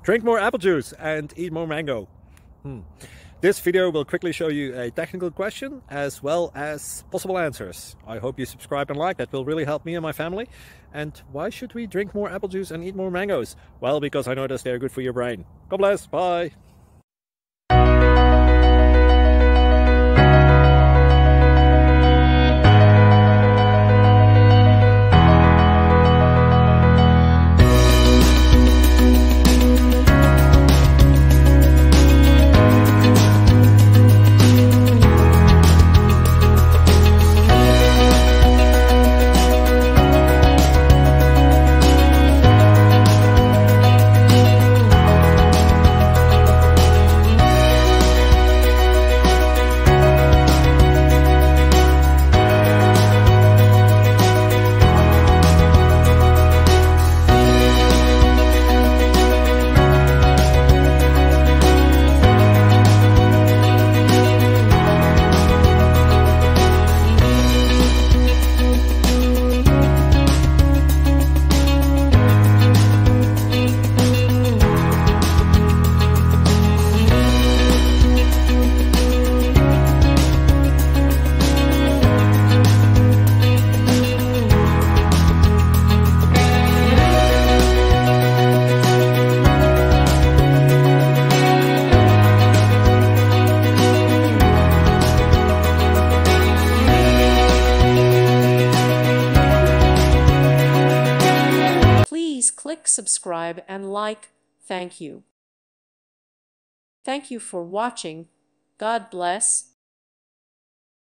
Drink more apple juice and eat more mango. This video will quickly show you a technical question as well as possible answers. I hope you subscribe and like, that will really help me and my family. And why should we drink more apple juice and eat more mangoes? Well, because I noticed they're good for your brain. God bless, bye. Please click subscribe and like. Thank you. Thank you for watching. God bless.